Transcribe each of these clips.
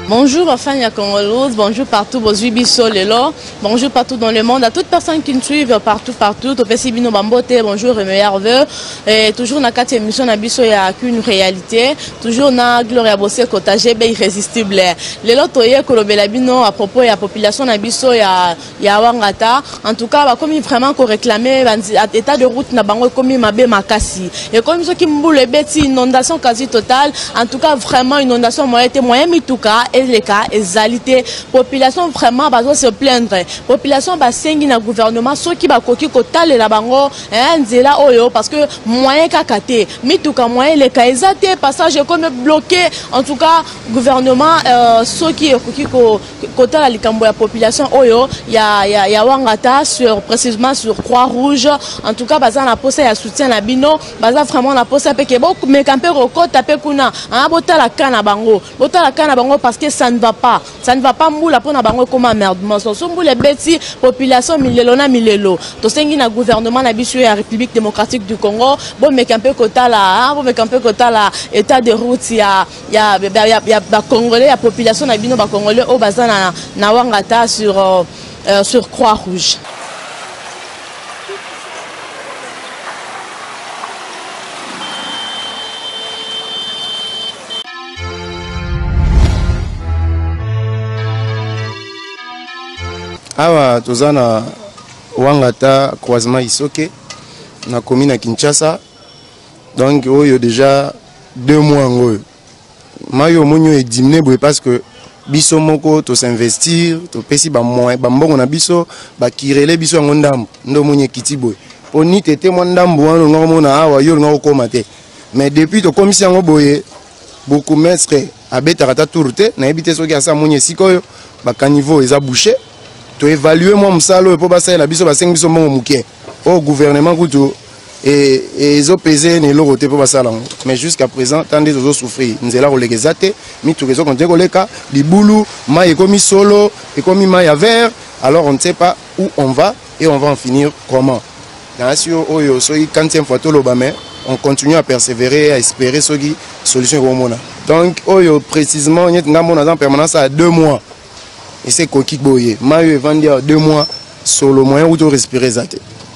Bonjour Afania Congolose, bonjour partout vos Biso Lelo, bonjour partout dans le monde, à toutes personnes qui nous suivent partout, au Pessibino Bambote, bonjour et meilleurs vœux. Et toujours dans cette émission, il n'y a qu'une réalité, toujours dans Gloria Bossé Kotage, irrésistible. Lelo Toye Kolobelabino à propos de la population Nabiso et à Wangata, en tout cas, comme vraiment réclamer l'état de route Nabango comme Mabé Makasi. Et comme ceux qui m'boulent bêtis, inondation quasi totale, en tout cas, vraiment inondation moyen mitouka. Les cas exalité population vraiment va se plaindre population va sengi na gouvernement ceux qui va koki kotale la bango nzela oyo parce que moyen kakate mituka moyen les cas exalité passage comme bloqué en tout cas gouvernement ceux qui koki kotala likambo ya population oyo ya Wangata sur précisément sur Croix-Rouge en tout cas baza na posa ya soutien na bino baza vraiment na posa peke bo mais camper okota pe kuna botala kana bango parce que ça ne va pas moula pour na bango comme merde so moule beti population milelo to sengi na gouvernement na biso ya République démocratique du Congo bon mais camper kotala état de route ya congolais ya population na bino ba congolais au bazana na Wangata sur Croix-Rouge. Awa tozana Wangata croisement Isoke na commune à Kinshasa donc oyo déjà 2 mois ngoyo mayo monyo est diminué parce que biso moko to s'investir to pesi ba moyen ba mbongo na biso ba kirele biso ngondambo ndo monye kitiboy poni tete mondambo wana ngomona awa yo ngoko mate mais depuis to commission ngoboye beaucoup maître abeta kata tourte na ebité soki asa monye sikoyo ba caniveau eza bouché to évaluer moi musalo pour passer la biso ba 5 biso mongo muke au gouvernement kuto et ils ont pesé ne l'autre pour passer là mais jusqu'à présent tant des autres souffrir nzela kolegezate mi to rezo konte koleka libulu ma ekomi solo ekomi ma ya vert alors on ne sait pas où on va et on va en finir comment dans sur oyo so 40e fois to lobame on continue à persévérer à espérer ce qui solution romona donc oyo précisément nyet ngamona en permanence à 2 mois. Et c'est Koki Boye. Mayo est vendu 2 mois sur le moyen où tu respirer ça.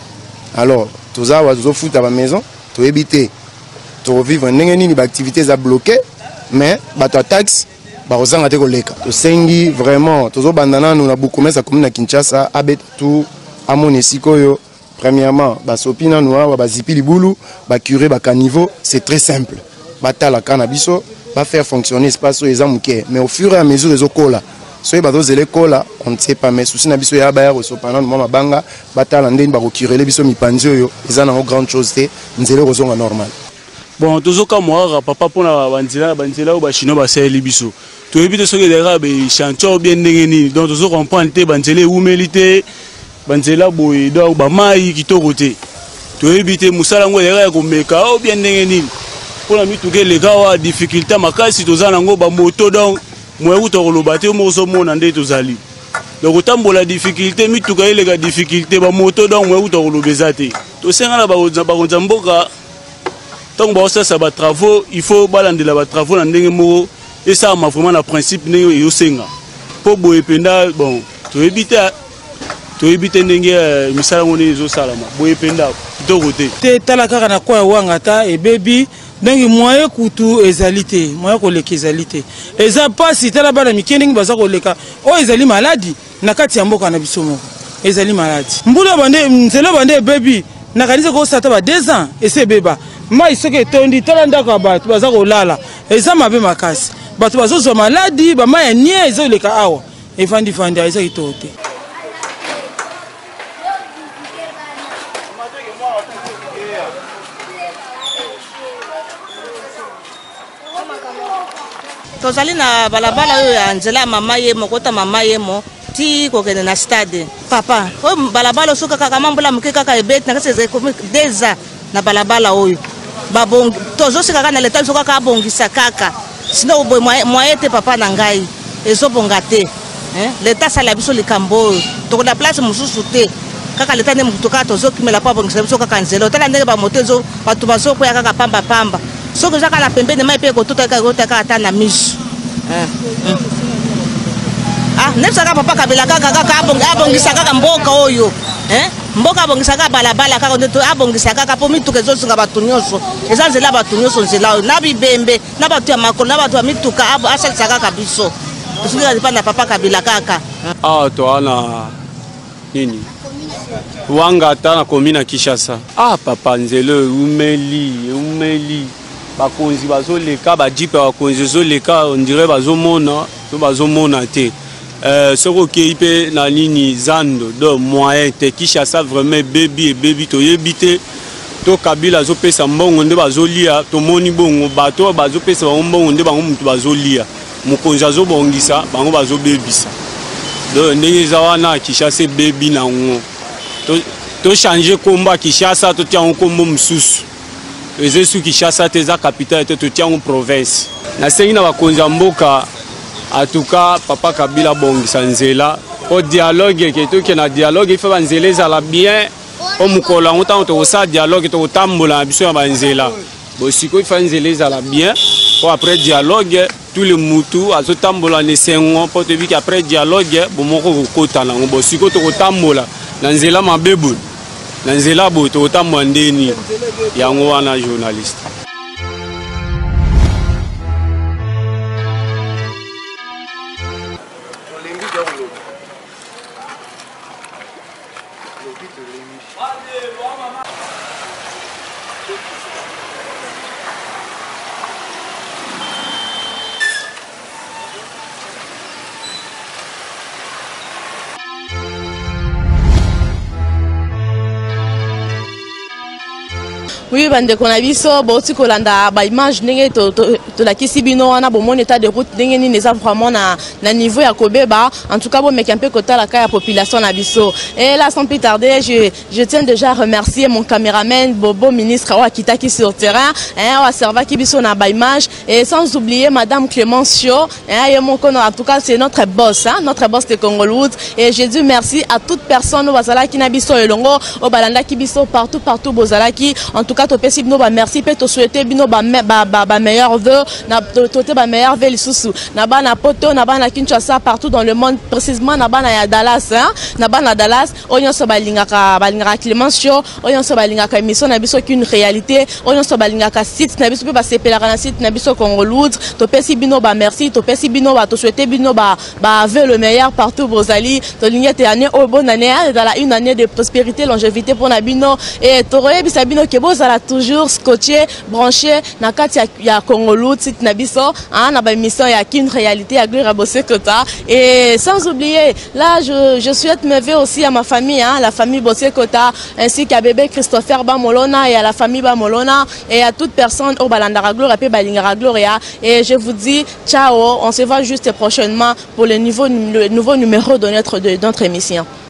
Alors, tout ça, tu vas foutre à la maison, tu éviter, tu vas vivre une activité à bloquer, mais ta taxe, tu vas te collecter. Tu sengi vraiment, tu vas bandana, nous avons beaucoup de communes à Kinshasa, abet tout, à mon esikoyo. Premièrement, sopina nous va zipi libulu, curé caniveau, c'est très simple. La cannabiso, va faire fonctionner l'espace les amouké, mais au fur et à mesure des okola. So l'école, on ne sait pas, mais souci na biso ya ba reso pendant mama banga batala ndeni ba kokirele biso mipanzi oyo eza na grande chose te nzele kozonga normal. Bon tozoka moi papa pona banzela ba chino ba seli biso. To ebite soki dera be chanteur bien ndengeni donc tozo comprendre te banzela umelité banzela boy donc ba mai kitoko te. To ebite musala ngo dera ko meka o bien ndengeni. Pona mi tuke les gars difficulté makasi tozana ngo ba moto donc moi où tu le bâti au morceau mon andé tous ali donc autant pour la difficulté mi tout cas les difficultés ba moto donc moi où tu le besate to senga la ba nzamboka tant ba ça ba travaux il faut balande la ba travaux na ndenge mo et ça m'a vraiment la principe ne yo senga pour boye penda bon to éviter ndenge misala ngoni zo salama boye penda to côté te talaka na kwa Wangata et baby donc moyen kutu ezalité moyen koleka ezalité eza pasi tala bana mikeningi baza koleka o ezali maladie na kati ya mboka na biso moko ezali maladie mbula bande nzela bande baby na kanisa ko sata ba 2 ans ese beba mai soke tondi tala ndaka bato baza kolala eza mabe makasi bato bazo maladie ba mai nie ezoleka awa efandi fandi eza kitote. Tozali na balabala oyo ya nzela mama yemo kota mama yemo ti kokende na stade papa o balabala soka kaka mambula muke kaka ebet na kase deza na balabala oyo babong tozo sika na leta soka ka bongisa kaka sino boy moyen te papa na ngai ezo bonga te leta sala biso likambo to na place mususu te kaka leta ne mutoka tozo kimela pa bongisa biso kaka nzela tala ndenge ba motezo batu bazo ko ya kaka pamba soko zaka na pembeni mai pe ko tota ka ata na misu ah nefsa kaka papa Kabila kaka abongisa kaka mboka oyo mboka abongisa kaka balabala kaka ndeto abongisa kaka po mituka ezosunga bato nyonso eza nzela bato nyonso nzela oyo na bibembe na bato ya makolo na bato ya mituka asalisa kaka biso tosuki kaka na papa Kabila kaka toana nini Wangata na commune na Kinshasa. Papa nzelo umeli bakonzi bazoleka ba jipe bakonzi zoleka on dirait bazomona te. Soko keipe na nini zando de moyen te Kinshasa vraiment baby to yebite to Kabila zo pesa mbongo nde bazolia to moni bongo bato bazo pesa mbongo nde bango mutu bazolia mukonzi azo bongisa bango bazo bebisa. Do ndenge zawana Kinshasa baby na ngo to changer combat Kinshasa to tia un combo msusu ezesu Kinshasa te za capitale te to tia un province na sengi na bakonza mboka atuka papa Kabila bongisa nzela o dialogue ke to ke na dialogue ifa banzela za la bien o mukola ngota to sa dialogue to tambola biso ya banzela bo siko ifa nzela za la bien o après dialogue tous les mutu azo tambola ne sengo po te bi que après dialogue bo moko kota na bo siko to tambola na nzela mabebu na nzela boto otamwa ndeni yango wana journaliste. Oui, bande konabiso, boti kolanda ba image ndenge to la kisibino wana bo mon état de route ndenge ni neza vraiment na niveau ya kobeba. En tout cas, bon mec un peu kota la ka population na biso. Et là sans plus tarder, je tiens déjà à remercier mon caméraman Bobo ministre wa kitaki sur terrain, wa serva ki biso na ba image et sans oublier madame Clémence Cho, et mon kono en tout cas c'est notre boss de Congolwood et je dis merci à toute personne au bazala ki na biso elongo au balanda ki biso partout bozala ki en tout cas to pesi bino ba merci pe to souhaiter bino ba meilleur vœu na to ba meilleur vœu lisusu na ba na poto na ba na Kinshasa partout dans le monde précisément na ba na Dallas na ba na Dallas onyo so balingaka Clémence Cho onyo so balingaka émission na biso qu'une réalité onyo so balingaka site na biso pe ba sepelaka na site na biso Congolwood to pesi bino ba merci to pesi bino ba to souhaiter bino ba vœu le meilleur partout bozali to lingete année au bonne année dans la une année de prospérité longévité pour na bino et to royebisa bino ke bozala toujours scotché, branché, na kati ya Congolwood, site na biso, na ba émission ya qu'une réalité à Gloire Bossé Kota. Et sans oublier, là je souhaite me ver aussi à ma famille, la famille Bossé Kota, ainsi qu'à bébé Christopher Bamolona et à la famille Bamolona et à toute personne au Balandara Gloria et Balingara Gloria. Et je vous dis ciao, on se voit juste prochainement pour le nouveau numéro de notre émission.